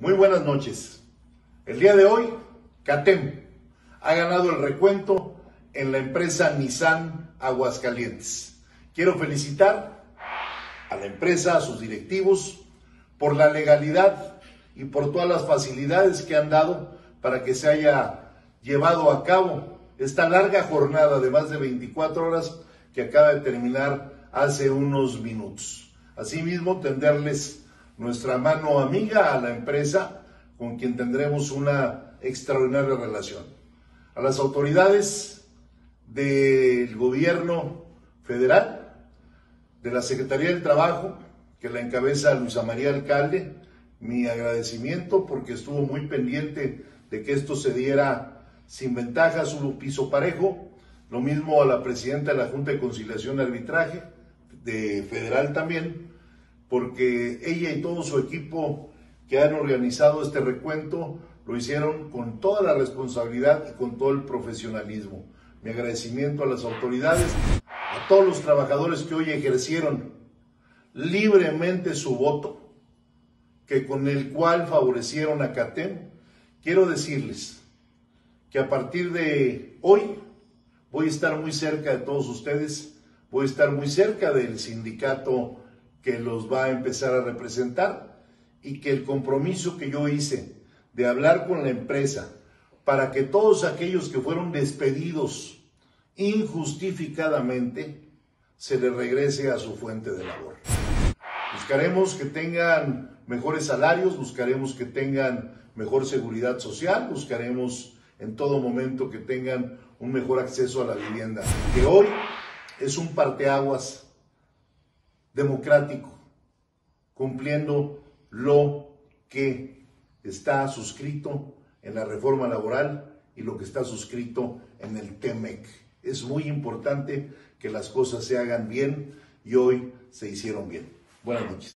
Muy buenas noches. El día de hoy, CATEM ha ganado el recuento en la empresa Nissan Aguascalientes. Quiero felicitar a la empresa, a sus directivos, por la legalidad y por todas las facilidades que han dado para que se haya llevado a cabo esta larga jornada de más de 24 horas que acaba de terminar hace unos minutos. Asimismo, tenderles nuestra mano amiga a la empresa, con quien tendremos una extraordinaria relación. A las autoridades del gobierno federal, de la Secretaría del Trabajo, que la encabeza Luisa María Alcalde, mi agradecimiento porque estuvo muy pendiente de que esto se diera sin ventajas, un piso parejo. Lo mismo a la presidenta de la Junta de Conciliación y Arbitraje, de federal también, porque ella y todo su equipo que han organizado este recuento lo hicieron con toda la responsabilidad y con todo el profesionalismo. Mi agradecimiento a las autoridades, a todos los trabajadores que hoy ejercieron libremente su voto, que con el cual favorecieron a CATEM. Quiero decirles que a partir de hoy voy a estar muy cerca de todos ustedes, voy a estar muy cerca del sindicato que los va a empezar a representar, y que el compromiso que yo hice de hablar con la empresa para que todos aquellos que fueron despedidos injustificadamente se les regrese a su fuente de labor. Buscaremos que tengan mejores salarios, buscaremos que tengan mejor seguridad social, buscaremos en todo momento que tengan un mejor acceso a la vivienda, que hoy es un parteaguas democrático, cumpliendo lo que está suscrito en la reforma laboral y lo que está suscrito en el TEMEC. Es muy importante que las cosas se hagan bien y hoy se hicieron bien. Buenas noches.